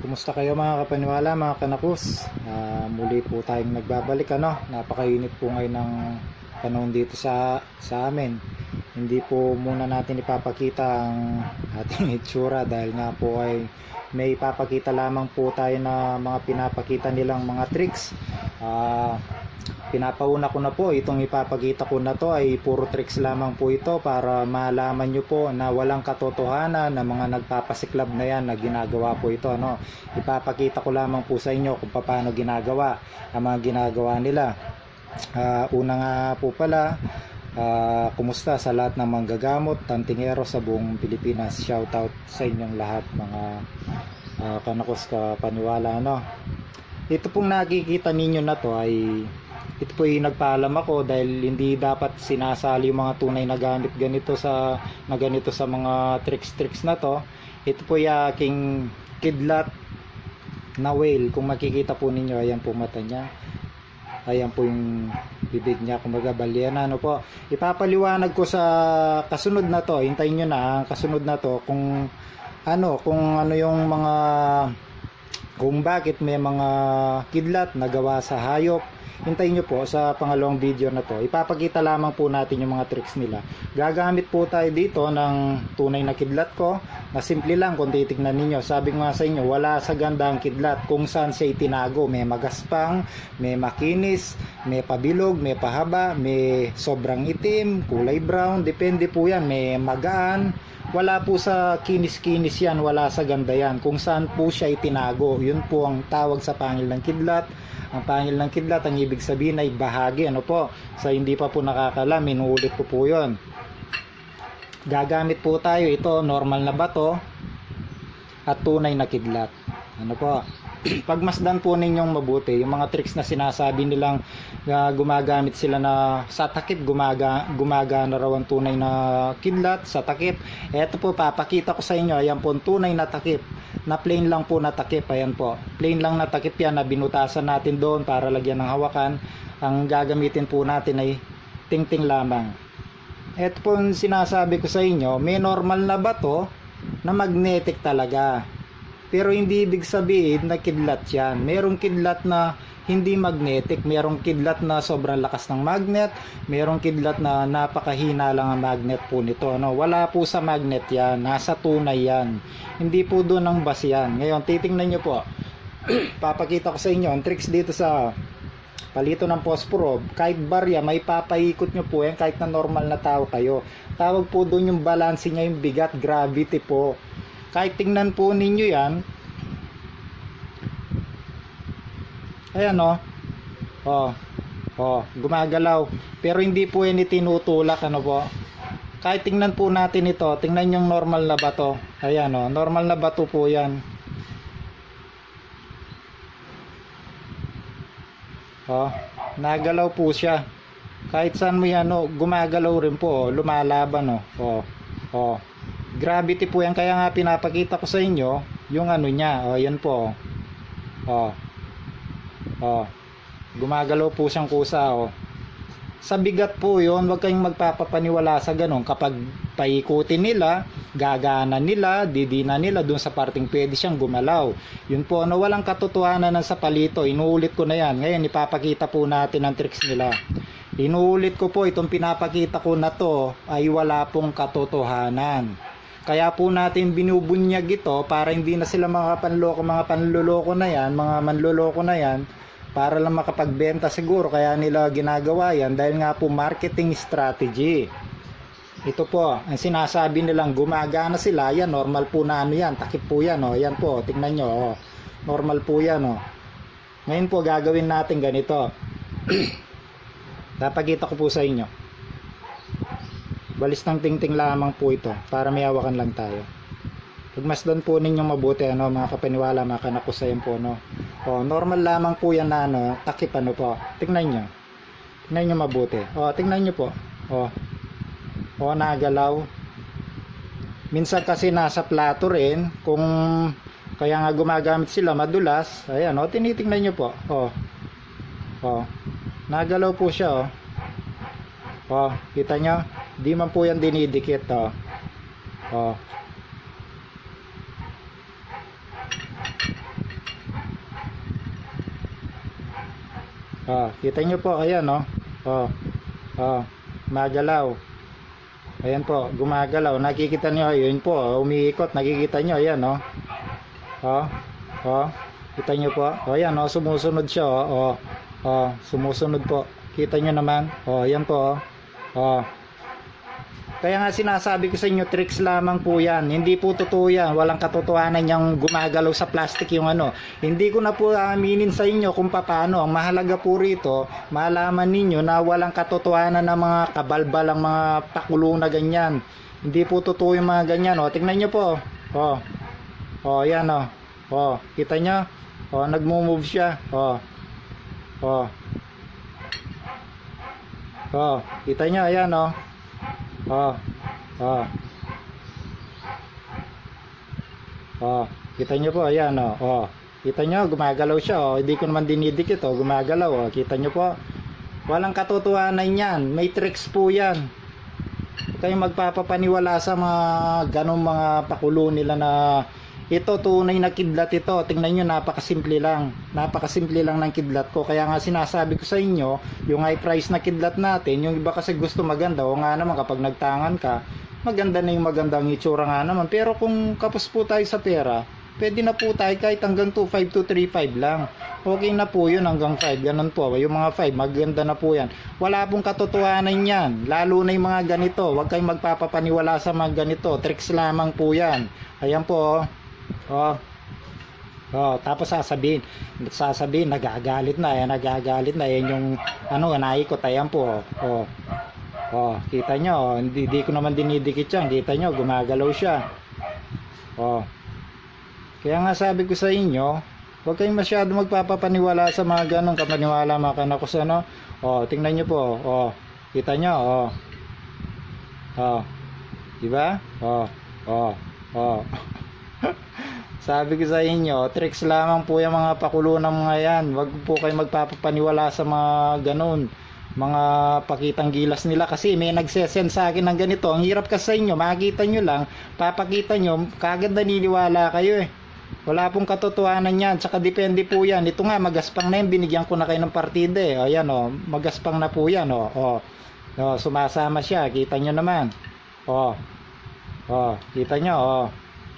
Kumusta kayo mga kapaniwala, mga kanakus? Muli po tayong nagbabalik. Napakainit po ngayon ng panahon dito sa amin. Hindi po muna natin ipapakita ang ating itsura dahil nga po ay may ipapakita lamang po tayo na mga pinapakita nilang mga tricks. Pinapauna ko na po, itong ipapakita ko na to ay puro tricks lamang po ito para malaman nyo po na walang katotohanan na mga nagpapasiklab na yan na ginagawa po ito. Ipapakita ko lamang po sa inyo kung paano ginagawa ang mga ginagawa nila. Una nga po pala, kumusta sa lahat ng manggagamot, tantingero sa buong Pilipinas. Shoutout sa inyong lahat mga kanakos kapaniwala. Ito pong nakikita ninyo na to ay ito po yung nagpaalam ako dahil hindi dapat sinasali yung mga tunay na gamit ganito sa mga tricks na to. Ito po yung aking kidlat na whale. Kung makikita po ninyo, ayan po mata niya, ayan po yung bibig niya, kumbaga balyena. Ipapaliwanag ko sa kasunod na to. Hintayin nyo na ang kasunod na to kung ano yung mga, kung bakit may mga kidlat na gawa sa hayop. Hintayin nyo po sa pangalawang video na to. Ipapakita lamang po natin yung mga tricks nila. Gagamit po tayo dito ng tunay na kidlat ko na simple lang kung titignan ninyo. Sabi ko nga sa inyo, wala sa ganda ang kidlat kung saan siya itinago. May magaspang, may makinis, may pabilog, may pahaba, may sobrang itim, kulay brown, depende po yan. May magaan. Wala po sa kinis-kinis yan, wala sa ganda yan. Kung saan po siya itinago, yun po ang tawag sa pangil ng kidlat. Ang pangil ng kidlat, ang ibig sabihin ay bahagi. Sa hindi pa po nakakalam, inuulit ko po yun. Gagamit po tayo ito, normal na bato at tunay na kidlat. Pagmasdan po ninyong mabuti yung mga tricks na sinasabi nilang gumagamit sila na sa takip, gumagana raw ang tunay na kidlat sa takip. Eto po, papakita ko sa inyo, ayan po tunay na takip na plain lang po na takip. Ayan po, plain lang na takip yan na binutasan natin doon para lagyan ng hawakan. Ang gagamitin po natin ay tingting lamang. Eto po yung sinasabi ko sa inyo, may normal na bato na magnetic talaga. Pero hindi ibig sabihin na kidlat yan. Merong kidlat na hindi magnetic, merong kidlat na sobrang lakas ng magnet, merong kidlat na napakahina lang ang magnet po nito. Wala po sa magnet yan, nasa tunay yan. Hindi po doon ang base yan. Ngayon, titingnan nyo po. Papakita ko sa inyo ang tricks dito sa palito ng posporo. Kahit barya, may papaikot nyo po yan kahit na normal na tao kayo. Tawag po doon yung balance niya, yung bigat, gravity po. Kahit tingnan po ninyo yan, ayan gumagalaw, pero hindi po yan itinutulak. Kahit tingnan po natin ito, tingnan yung normal na bato, ayan normal na bato po yan. Nagalaw po siya, kahit saan mo yan gumagalaw rin po, lumalaban. Gravity po yan, kaya nga pinapakita ko sa inyo yung niya. Yan po. Gumagalaw po siyang kusa. Sa bigat po yun, huwag kayong magpapapaniwala sa ganun. Kapag paikutin nila, gagana nila, didina nila dun sa parting pwede siyang gumalaw. Yun po, walang katotohanan sa palito. Inuulit ko na yan. Ngayon, ipapakita po natin ang tricks nila. Inuulit ko po, itong pinapakita ko na to ay wala pong katotohanan. Kaya po natin binubunyag ito para hindi na sila mga manloloko na yan, para lang makapagbenta siguro. Kaya nila ginagawa yan dahil nga po marketing strategy. Ito po, ang sinasabi nilang gumagana sila, yan normal po na yan, takip po yan. Yan po, tingnan nyo, normal po yan. Ngayon po gagawin natin ganito. Papakita ko po sa inyo. Balis ng tingting lamang po ito para may hawakan lang tayo. Pagmasdan po ninyong mabuti mga kapaniwala, mga kanakusayan po normal lamang po yan na takip po. Tingnan nyo. Tingnan nyo mabuti. Tingnan nyo po. Nagalaw. Minsan kasi nasa plato rin, kung kaya nga gumagamit sila madulas. Ayan tinitingnan nyo po. Nagalaw po siya. Kita nyo? Di man po yan dinidikit. Kita nyo po, ayan oh. Magalaw. Ayan po, gumagalaw. Nakikita nyo, yun po, umiikot. Nakikita nyo, ayan oh. Kita nyo po. Ayan oh, sumusunod siya oh. Sumusunod po. Kita nyo naman. Ayan po oh. Kaya nga sinasabi ko sa inyo, tricks lamang po yan. Hindi po totoo yan. Walang katotohanan yung gumagalaw sa plastic yung ano. Hindi ko na po aminin sa inyo kung paano. Ang mahalaga po rito, malaman ninyo na walang katotohanan ng mga kabalbalang mga pakulo na ganyan. Hindi po totoo yung mga ganyan. Tingnan nyo po. Yan oh. Kita nyo? Nagmo-move siya. Kita nyo? Ayan oh. Kita nyo po, ayan kita nyo, gumagalaw siya hindi ko naman dinidikit gumagalaw kita nyo po, walang katotohanan yan, may tricks po yan. Kayo magpapapaniwala sa mga ganong mga pakulo nila na ito tunay na kidlat ito. Tingnan nyo, napakasimple lang ng kidlat ko. Kaya nga sinasabi ko sa inyo, yung high price na kidlat natin, yung iba kasi gusto maganda, nga naman kapag nagtangan ka, maganda na yung magandang itsura nga naman. Pero kung kapos po tayo sa pera, pwede na po tayo kahit hanggang 2.5 to 3.5 lang. Okay na po yun hanggang 5, ganun po. Yung mga 5, maganda na po yan. Wala pong katotohanan yan, lalo na yung mga ganito. Huwag kayong magpapapaniwala sa mga ganito, tricks lamang po yan. Ayan po tapos sasabihin nagagalit na yan yung naikot. Ayan po kita nyo hindi ko naman dinidikit yan. Kita nyo, gumagalaw siya kaya nga sabi ko sa inyo, huwag kayong masyado magpapapaniwala sa mga ganong kapaniwala mga kanakos tingnan nyo po kita nyo diba sabi ko sa inyo, tricks lamang po yung mga pakulo ng mga yan. Huwag po kayo magpapaniwala sa mga ganun, mga pakitang gilas nila. Kasi may nagsesend sa akin ng ganito. Ang hirap kasi sa inyo, makikita nyo lang, papakita nyo, kagad naniniwala kayo Wala pong katotohanan yan. Tsaka depende po yan. Ito nga, magaspang na yan, binigyan ko na kayo ng partida ayan magaspang na po yan sumasama siya, kita nyo naman kita nyo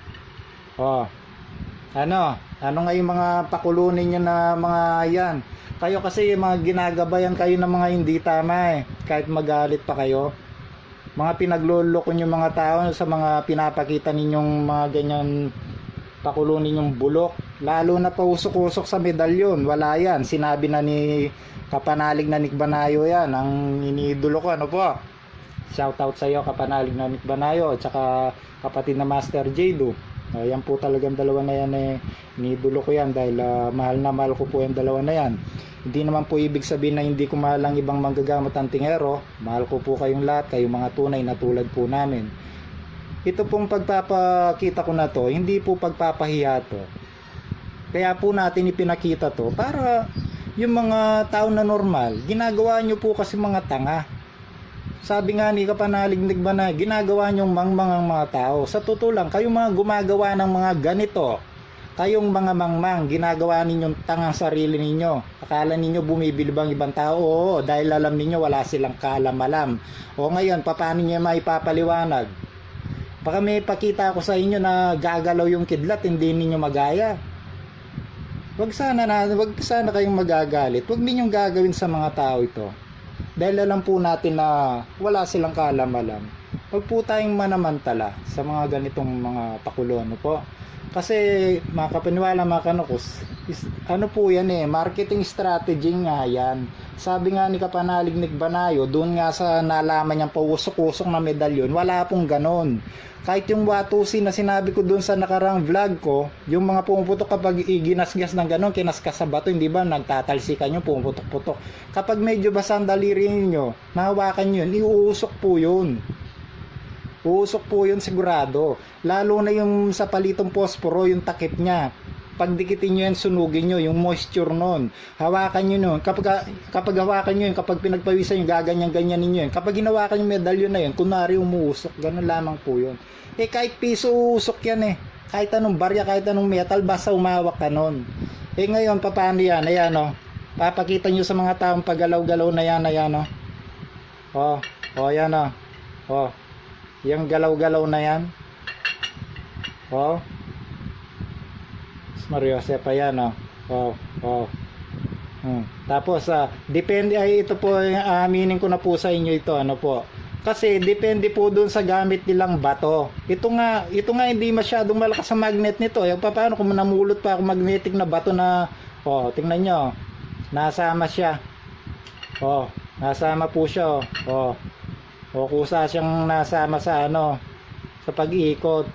ano nga yung mga pakulo ninyo na mga yan. Kayo kasi mga ginagabayan kayo ng mga hindi tama kahit magalit pa kayo. Mga pinagloloko yung mga tao sa mga pinapakita ninyong mga ganyan pakulo ninyong bulok. Lalo na pausok-usok sa medalyon. Wala yan. Sinabi na ni kapanalig na Nick Banayo yan. Ang iniidolo ko, po? Shoutout sa iyo, kapanalig na Nick Banayo at saka kapatid na Master Jado. Yan po talagang dalawa na yan iniidolo ko yan dahil mahal na mahal ko po yung dalawa na yan. Hindi naman po ibig sabihin na hindi ko mahal ang ibang manggagamot ang tingero. Mahal ko po kayong lahat, kayong mga tunay na tulad po namin. Ito pong pagpapakita ko na to, hindi po pagpapahiya to. Kaya po natin ipinakita to para yung mga tao na normal, ginagawa nyo po kasi mga tanga. Sabi nga ni kapanalig ba na ginagawa nyong mangmang ang mga tao. Sa totoo lang, kayong mga gumagawa ng mga ganito, kayong mga mangmang, ginagawa ninyong tangang sarili ninyo. Akala ninyo bumibilibang ibang tao. Oo, dahil alam ninyo wala silang kaalam-alam. O ngayon, paano nyo maipapaliwanag? Baka may pakita ako sa inyo na gagalaw yung kidlat, hindi ninyo magaya. Wag sana kayong magagalit. Wag ninyong gagawin sa mga tao ito. Dahil alam po natin na wala silang kaalam-alam. Huwag po tayong manamantala sa mga ganitong mga pakulo po. Kasi mga kapaniwala, mga kanukos, po yan marketing strategy nga yan. Sabi nga ni kapanalig Nick Banayo, doon nga sa nalaman niyang pausok-usok na medalyon, wala pong ganon. Kahit yung watusin na sinabi ko doon sa nakarang vlog ko, yung mga pumuputok kapag iginasgas ng ganon, kinaskas sa bato, hindi ba nagtatalsikan yung pumuputok-putok. Kapag medyo basa ang daliri niyo, nahawakan yun, iuusok po yun. Uusok po yun sigurado. Lalo na yung sa palitong posporo, yung takip niya. Pagdikitin nyo yan, sunugin nyo, yung moisture nun. Hawakan nyo nun. Kapag hawakan nyo yun, kapag pinagpawisan nyo, gaganyan-ganyan ninyo yun. Kapag hinawakan yung medalyon na yun, kunwari umuusok, ganun lamang po yun. Kahit piso uusok yan Kahit anong barya, kahit anong metal, basta umawak ka nun. Ngayon, paano yan? Ayan Papakita nyo sa mga taong paggalaw-galaw na yan, ayan o. Yan o. Yung galaw-galaw na yan. Mario Josep, ayan o. Tapos, depende, ito po, aminin ko na po sa inyo ito, ano po. Kasi depende po dun sa gamit nilang bato. Ito nga hindi masyadong malakas sa magnet nito. Paano kung namulot pa ako magnetic na bato na, tingnan nyo. Nasama siya. Nasama po siya. Kusa siyang nasama sa sa pag-iikot.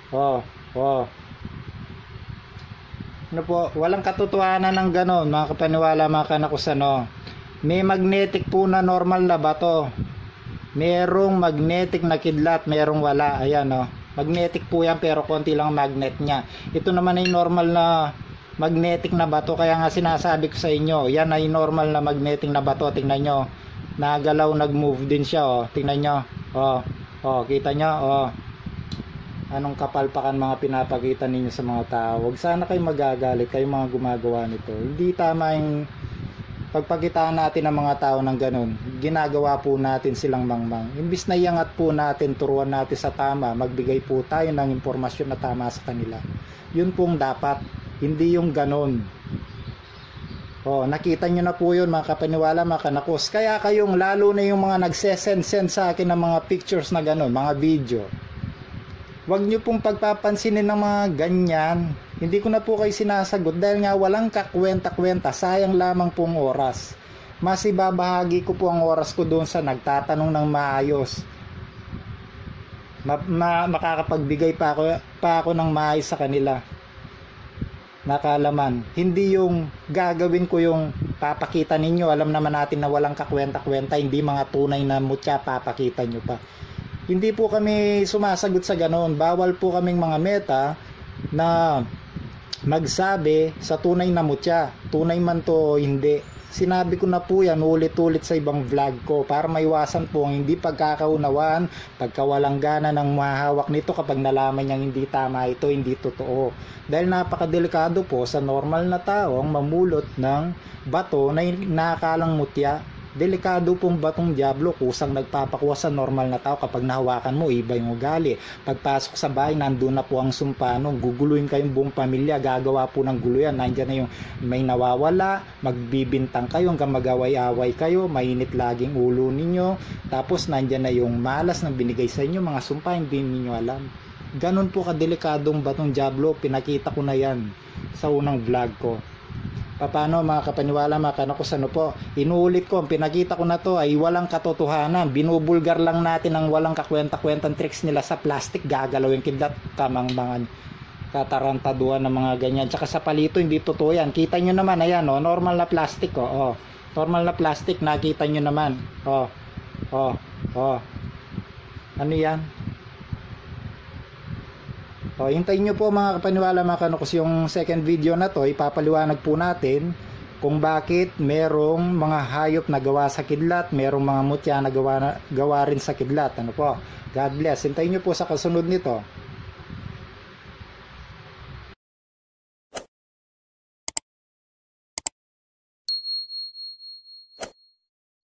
Ano po, walang katotohanan ng ganon, mga kapaniwala, mga kanakusan. May magnetic po na normal na bato. Merong magnetic na kidlat, merong wala. Ayan magnetic po yan, pero konti lang magnet niya. Ito naman ay normal na magnetic na bato, kaya nga sinasabi ko sa inyo, yan ay normal na magnetic na bato. Tingnan nyo, nagalaw, nag-move din siya. Tingnan nyo, kita nyo, anong kapalpakan mga pinapakita ninyo sa mga tao. Huwag sana kayo magagalit, kayo mga gumagawa nito. Hindi tama yung pagpakitaan natin ng mga tao ng ganun. Ginagawa po natin silang mangmang. Imbis na iangat po natin, turuan natin sa tama, magbigay po tayo ng impormasyon na tama sa kanila. Yun pong dapat, hindi yung ganun. Nakita nyo na po yun, mga kapaniwala, mga kanakos. Kaya kayong, lalo na yung mga nagsesend sa akin ng mga pictures na ganun, mga video. Huwag nyo pong pagpapansinin ng mga ganyan. Hindi ko na po kayo sinasagot dahil nga walang kakwenta-kwenta. Sayang lamang pong oras. Mas ibabahagi ko po ang oras ko doon sa nagtatanong ng maayos. Makakapagbigay pa ako ng maayos sa kanila. Nakalaman. Hindi yung gagawin ko yung papakita ninyo. Alam naman natin na walang kakwenta-kwenta. Hindi mga tunay na mutya papakita nyo pa. Hindi po kami sumasagot sa ganon. Bawal po kaming mga meta na magsabi sa tunay na mutya. Tunay man to o hindi. Sinabi ko na po yan ulit-ulit sa ibang vlog ko para maiwasan po ang hindi pagkakaunawaan, pagkawalang gana ng mahawak nito kapag nalaman niyang hindi tama ito, hindi totoo. Dahil napakadelikado po sa normal na tao ang mamulot ng bato na nakakalang mutya. Delikado pong batong diablo, kusang nagpapakuha sa normal na tao. Kapag nahawakan mo, iba yung ugali. Pagpasok sa bahay, nandun na po ang sumpano, guguluhin kayong buong pamilya, gagawa po ng gulo yan. Nandyan na yung may nawawala, magbibintang kayo hanggang mag-away-away kayo, mainit laging ulo ninyo, tapos nandyan na yung malas na binigay sa inyo, mga sumpa, hindi ninyo alam. Ganon po kadelikadong batong diablo, pinakita ko na yan sa unang vlog ko. Paano mga kapaniwala, mga kanakos, po, inuulit ko, pinakita ko na to ay walang katotohanan. Binubulgar lang natin ang walang kakwenta-kwentang tricks nila sa plastic, gagalawin kidlat, tamang mga katarantaduhan ng mga ganyan. Tsaka sa palito, hindi totoo yan. Kita nyo naman, ayan normal na plastic normal na plastic, nakita nyo naman. Ano yan? Hintayin nyo po mga kapaniwala, mga kanukos, yung second video na to. Ipapaliwanag po natin kung bakit merong mga hayop na gawa sa kidlat, merong mga mutya na gawa rin sa kidlat. God bless. Hintayin nyo po sa kasunod nito.